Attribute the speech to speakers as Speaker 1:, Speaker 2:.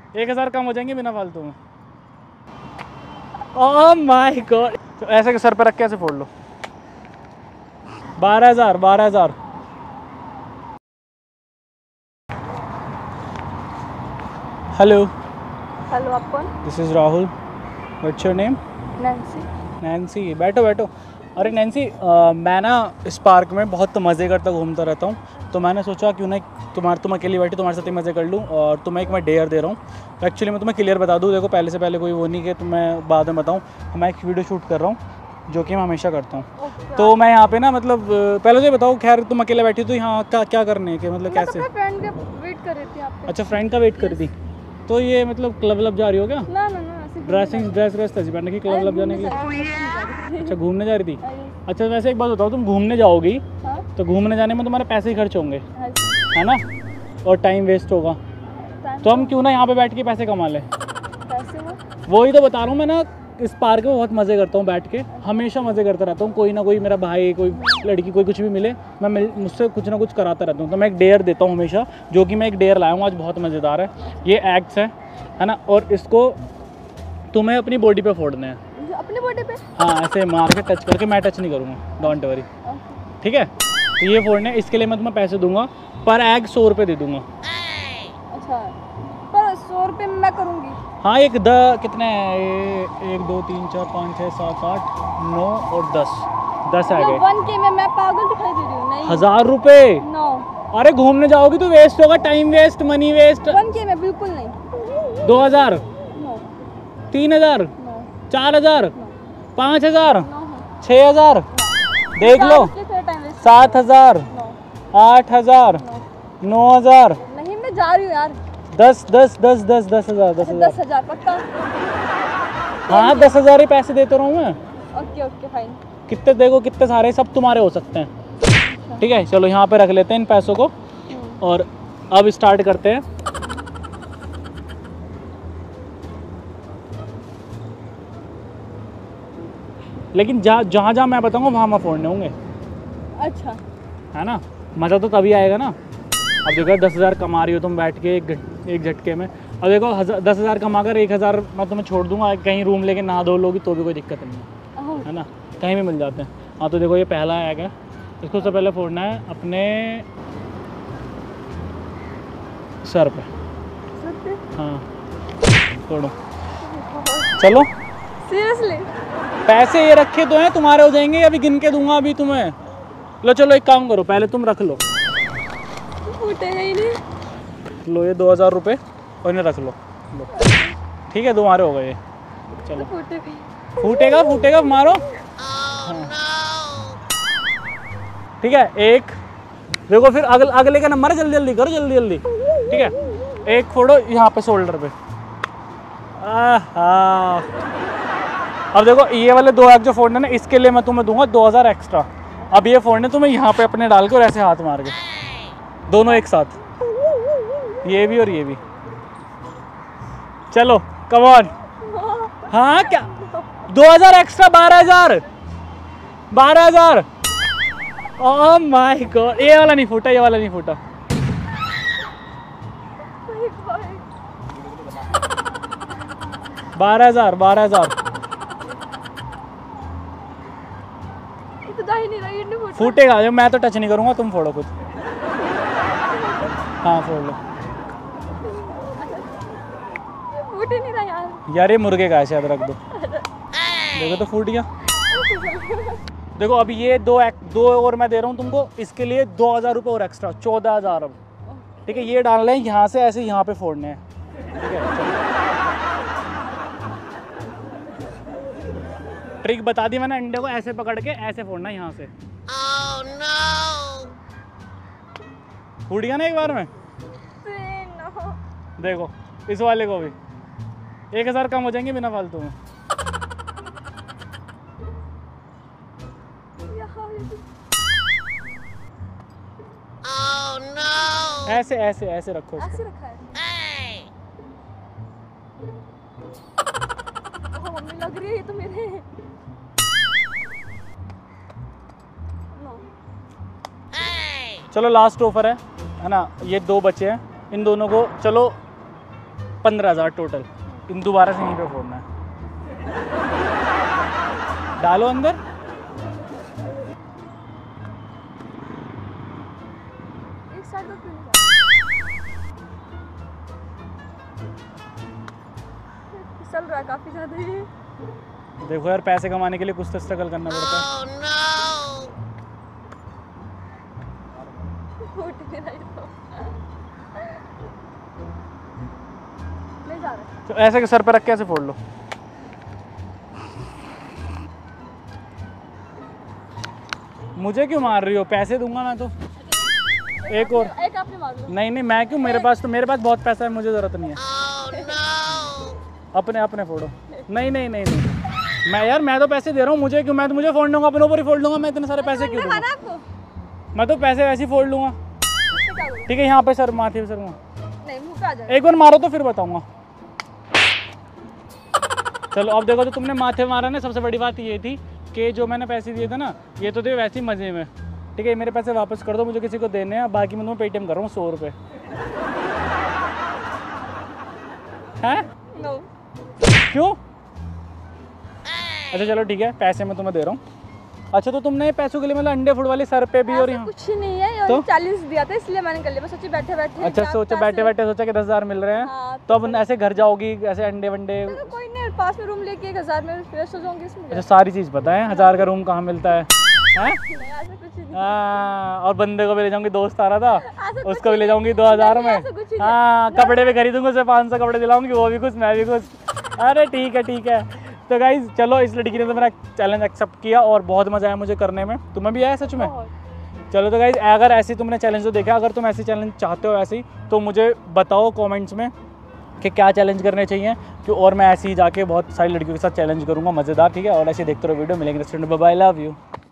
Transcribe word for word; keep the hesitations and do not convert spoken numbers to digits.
Speaker 1: एक हज़ार कम हो जाएंगे बिना फालतू में। ओह माय गॉड, तो ऐसे के सर पे रख के ऐसे फोड़ लो। बारह हज़ार बारह हज़ार हेलो
Speaker 2: हेलो, आप कौन?
Speaker 1: This is Rahul. What's your name?
Speaker 2: Nancy.
Speaker 1: Nancy, बैठो बैठो। अरे नैन्सी, आ, मैं ना इस पार्क में बहुत मज़े करता घूमता रहता हूँ, तो मैंने सोचा क्यों ना तुम्हारे तुम अकेली बैठी तुम्हारे साथ ही मज़े कर लूँ, और तुम्हें एक मैं डेयर दे रहा हूँ। तो एक्चुअली मैं तुम्हें क्लियर बता दूँ, देखो पहले से पहले कोई वो नहीं कि तुम्हें बाद में बताऊँ। मैं एक वीडियो शूट कर रहा हूँ जो कि मैं हमेशा करता हूँ। तो मैं यहाँ पे ना मतलब पहले से बताओ, खैर तुम अकेले बैठी तो यहाँ क्या क्या करने है कि मतलब
Speaker 2: मैं
Speaker 1: कैसे?
Speaker 2: तो अपने फ्रेंड का वेट कर रही थी आपके।
Speaker 1: अच्छा, फ्रेंड का वेट कर रही थी। तो ये मतलब क्लब व्लब जा रही हो क्या?
Speaker 2: ना ना ना, ऐसे
Speaker 1: ड्रेसिंग ड्रेस व्रेस तैसी पहनने की क्लब व्लब जाने के लिए? अच्छा, घूमने जा रही थी। अच्छा, वैसे एक बात बताओ, तुम घूमने जाओगी तो घूमने जाने में तुम्हारे पैसे ही खर्च होंगे, है ना, और टाइम वेस्ट होगा। तो हम क्यों ना यहाँ पे बैठ के पैसे कमा लें?
Speaker 2: पैसे वो
Speaker 1: वही तो बता रहा हूँ मैं ना, इस पार्क में बहुत मज़े करता हूँ बैठ के, हमेशा मज़े करता रहता हूँ। कोई ना कोई मेरा भाई, कोई लड़की, कोई कुछ भी मिले, मैं मिल मुझसे कुछ ना कुछ कराता रहता हूँ। तो मैं एक डेयर देता हूँ हमेशा, जो कि मैं एक डेयर लाया हूँ आज, बहुत मज़ेदार है। ये एक्ट्स है है ना, और इसको तुम्हें अपनी बॉडी पे फोड़ने हैं।
Speaker 2: अपनी बॉडी पे?
Speaker 1: हाँ, ऐसे मार के टच करके, मैं टच नहीं करूँगा, डोंट वरी, ठीक है। तो ये फोड़ने, इसके लिए मैं तुम्हें पैसे दूंगा, पर एग सौ रुपये दे दूंगा।
Speaker 2: अच्छा, पर सौ रुपये में मैं करूँगी।
Speaker 1: हाँ, एक द कितने हैं ये, एक दो तीन चार पाँच छः सात आठ नौ और दस, दस आ गए।
Speaker 2: वन के में मैं पागल दिखाई दे रही हूँ? नहीं,
Speaker 1: हज़ार रुपये।
Speaker 2: नो।
Speaker 1: अरे घूमने जाओगी तो वेस्ट होगा, टाइम वेस्ट, मनी वेस्ट।
Speaker 2: वन के में बिल्कुल नहीं।
Speaker 1: दो हज़ार,
Speaker 2: नो
Speaker 1: तीन हज़ार,
Speaker 2: नो
Speaker 1: चार हज़ार,
Speaker 2: नो
Speaker 1: पाँच हज़ार,
Speaker 2: नो
Speaker 1: छः हज़ार, देख लो, सात हज़ार, आठ हज़ार, नौ हज़ार,
Speaker 2: नहीं, मैं जा रही हूँ यार।
Speaker 1: दस दस दस दस दस हज़ार, दस हज़ार,
Speaker 2: दस हजार पक्का?
Speaker 1: हाँ, दस हज़ार ही पैसे देता रहूँ मैं।
Speaker 2: Okay okay fine.
Speaker 1: कितने देखो, कितने सारे, सब तुम्हारे हो सकते हैं, ठीक है। चलो यहाँ पे रख लेते हैं इन पैसों को, और अब स्टार्ट करते हैं। लेकिन जहाँ जहाँ जहाँ मैं बताऊँगा वहाँ वहाँ फोड़ने होंगे,
Speaker 2: अच्छा
Speaker 1: है ना। मज़ा तो तभी आएगा ना। अब देखो, दस हज़ार कमा रही हो तुम बैठ के एक एक झटके में। अब देखो, हज़ार दस हज़ार कमा कर एक हज़ार मैं तुम्हें छोड़ दूंगा, कहीं रूम लेके नहा धो लोगी तो भी कोई दिक्कत नहीं है, है ना, कहीं भी मिल जाते हैं। हाँ, तो देखो ये पहला एग है, इसको सबसे पहले फोड़ना है अपने सर पे। हाँ, तोड़ो, चलो।
Speaker 2: सीरियसली?
Speaker 1: पैसे ये रखे तो हैं, तुम्हारे हो जाएंगे, अभी गिन के दूंगा अभी तुम्हें। लो चलो, एक काम करो, पहले तुम रख लो।
Speaker 2: फूटेगा ही नहीं।
Speaker 1: लो ये दो हज़ार रुपये, और इन्हें रख लो, लो, ठीक है, तुम्हारे हो गए। चलो,
Speaker 2: फूटेगा
Speaker 1: फूटेगा फूटेगा, मारो। हाँ। ठीक है, एक देखो, फिर अगल अगले का नंबर है, जल्दी जल्दी करो, जल्दी जल्दी, ठीक है। एक फोड़ो यहाँ पे शोल्डर पे। आहा, अब देखो ये वाले दो एग जो फोड़ने ना, इसके लिए मैं तुम्हें दूंगा दो हज़ार एक्स्ट्रा। अब ये फोड़ने तुम्हें यहाँ पे अपने डाल के, और ऐसे हाथ मार के, दोनों एक साथ, ये भी और ये भी। चलो कम ऑन। हाँ, क्या दो हज़ार एक्स्ट्रा, बारह हज़ार, बारह हज़ार। ओह माय गॉड, ये वाला नहीं फूटा, ये वाला नहीं फूटा। बारह हज़ार, बारह हज़ार फूटेगा। जब मैं तो टच नहीं करूंगा, तुम फोड़ो खुद। हाँ, फोड़ लो।
Speaker 2: फूट ही नहीं रहा यार।
Speaker 1: यार ये मुर्गे का है शायद, रख दो। देखो तो फूट गया। देखो अभी ये दो एक, दो और मैं दे रहा हूँ तुमको, इसके लिए दो हज़ार रुपये और एक्स्ट्रा, चौदह हज़ार अब, ठीक है। ये डालने हैं यहाँ से, ऐसे यहाँ पे फोड़ने हैं, ठीक है। ट्रिक बता दी मैंने, अंडे को ऐसे पकड़ के ऐसे फोड़ना है यहाँ से। oh, no! फूट गया ना एक बार में।
Speaker 2: no.
Speaker 1: देखो इस वाले को भी एक हज़ार कम हो जाएंगे बिना फालतू में। oh, no! ऐसे ऐसे ऐसे रखो इसको।
Speaker 2: ऐसे रखा है। ओह, मम्मी लग रही है ये तो मेरे।
Speaker 1: चलो लास्ट ऑफर है है ना, ये दो बचे हैं, इन दोनों को चलो पंद्रह हज़ार टोटल। इन दोबारा से यहीं पे फोड़ना है। डालो अंदर।
Speaker 2: एक साइड का क्यों नहीं चल रहा है काफी ज्यादा ये।
Speaker 1: देखो यार, पैसे कमाने के लिए कुछ तो स्ट्रगल करना पड़ता है।
Speaker 2: फूट नहीं रहा ये तो। ले जा रहा है।
Speaker 1: तो ऐसे के सर पे रख के ऐसे फोड़ लो। मुझे क्यों मार रही हो? पैसे दूंगा मैं तो। एक और।
Speaker 2: एक आपने मार लो।
Speaker 1: नहीं नहीं, मैं क्यों, मेरे पास तो मेरे पास बहुत पैसा है, मुझे ज़रूरत नहीं है। अपने अपने फोड़ो। नहीं नहीं नहीं नहीं, मैं यार मैं तो पैसे दे रहा हूँ, मुझे क्यों, मैं तो मुझे फोड़ लूँगा, अपने ऊपर ही फोड़ लूँगा। मैं इतने सारे पैसे क्यों दूँगा?
Speaker 2: खाना आपको?
Speaker 1: मैं तो पैसे वैसे ही फोड़ लूँगा।
Speaker 2: इससे क्या करूं?
Speaker 1: ठीक है, यहाँ पे सर, माथे पे सर वहाँ।
Speaker 2: नहीं मुंह पे आ जाएगा।
Speaker 1: एक बार मारो तो फिर बताऊँगा। चलो अब देखो, तो तुमने माथे मारा ना, सबसे बड़ी बात ये थी कि जो मैंने पैसे दिए थे ना, ये तो थे वैसे ही मज़े में। ठीक है, मेरे पैसे वापस कर दो, मुझे किसी को देने हैं, बाकी मैं तुम्हें पेटीएम कर रहा हूँ सौ रुपये। हैं?
Speaker 2: नो।
Speaker 1: क्यों? अच्छा चलो ठीक है, पैसे मैं तुम्हें दे रहा हूँ। अच्छा, तो तुमने पैसों के लिए मतलब अंडे फुट वाली सर पे भी और
Speaker 2: ऐसा
Speaker 1: यहाँ
Speaker 2: कुछ नहीं है, ये
Speaker 1: तो?
Speaker 2: चालीस दिया था इसलिए मैंने कर लिया। बस सोची बैठे बैठे
Speaker 1: अच्छा,
Speaker 2: क्या
Speaker 1: सोचा
Speaker 2: पैसे-
Speaker 1: बैठे बैठे सोचा कि दस हज़ार मिल रहे हैं,
Speaker 2: हाँ,
Speaker 1: तो अब ऐसे घर जाओगी, ऐसे अंडे वंडे।
Speaker 2: तो कोई नहीं, पास में रूम लेके एक हजार में फ्रेश हो जाऊंगी इसमें।
Speaker 1: अच्छा, सारी चीज़ पता है, हज़ार का रूम कहाँ मिलता है? हैं?
Speaker 2: नहीं, ऐसा कुछ नहीं।
Speaker 1: हाँ, और बंदे को भी ले जाऊंगी, दोस्त आ रहा था,
Speaker 2: ऐसा कुछ
Speaker 1: उसको भी ले
Speaker 2: नहीं।
Speaker 1: जाऊंगी दो हज़ार में।
Speaker 2: ऐसा कुछ नहीं।
Speaker 1: हाँ, कपड़े भी खरीदूंगी, उसे पाँच सौ कपड़े दिलाऊंगी, वो भी खुश, मैं भी खुश। अरे ठीक है ठीक है। तो गाइज चलो, इस लड़की ने तो मेरा चैलेंज एक्सेप्ट किया और बहुत मज़ा आया मुझे करने में। तुम्हें भी आया सच में?
Speaker 2: बहुत।
Speaker 1: चलो तो गाइज, अगर ऐसी तुमने चैलेंज तो देखा, अगर तुम ऐसी चैलेंज चाहते हो ऐसी, तो मुझे बताओ कमेंट्स में कि क्या चैलेंज करने चाहिए, क्यों, और मैं ऐसे ही जाके बहुत सारी लड़कियों के साथ चैलेंज करूँगा मज़ेदार। ठीक है, और ऐसे देखते रहो वीडियो, मिलेंगे next video. Bye bye, love you.